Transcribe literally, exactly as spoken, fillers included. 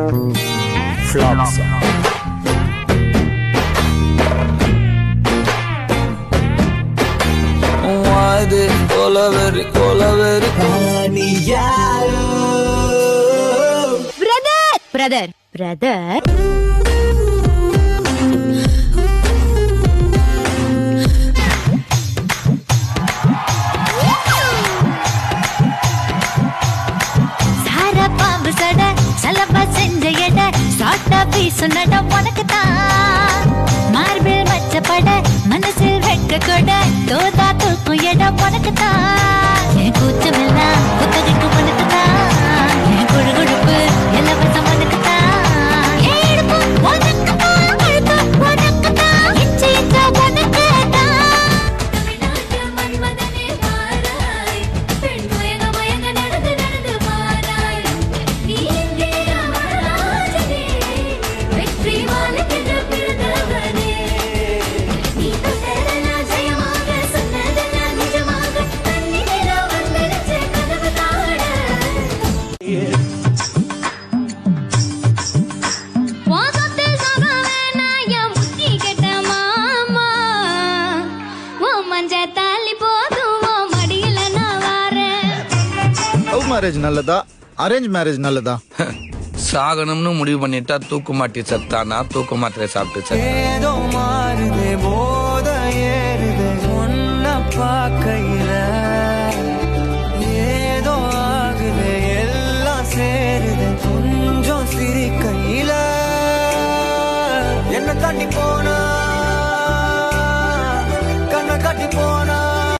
Flop song. Why they colaveri colaveri Aniyaru Brother brother brother Sara pambu sada salaba senja yada satta வீசுனட உனக்கு தான் மார்பில் மச்சப்பட மனசில் வெட்க கொட தோதா தூக்கும் இடம் உனக்கு தான் என் கூச்சமெல்லாம் புத்தகைக்கு உனக்கு தான் என் குழு குழுப்பு இலவசம் உனக்கு தான் என் இடுப்பு உனக்கு தான் கழுத்து உனக்கு தான் இச்சை இச்சை உனக்கு தான் தமிழ்நாட்டு மன்மதனே வாராய் பெண் மயங்க மயங்க நடந்து நடந்து வாராய் நீ இங்கே ராஜனே வெற்றி வாழுகின்ற பிறந்தவனே நீ தொட்டதெல்லாம் ஜெயமாக சொன்னதெல்லாம் நிஜமாக தன்னிலே வந்தெடுத்த கனவு தாட வாசத்தில் சகவே நான் முத்தி கெட்ட மாமா ஓ மஞ்ச தாலி போதும் ஓ மடியில நான் வாரேன் லவ் மேரேஜ் நல்லதா அரேஞ்ச் மேரேஜ் நல்லதா சாகணும்னு முடிவு பண்ணிட்டா தூக்கு மாட்டி செத்தானா தூக்கு மாத்திரை சாப்பிட்டு செத்தா ஏதோ மாறுதே போத ஏறுதே ஒன்ன பார்க்கையில ஏதோ ஆகுதே எல்லாம் சேருதே கொஞ்சம் சிரிக்கையில என்ன தாண்டி போன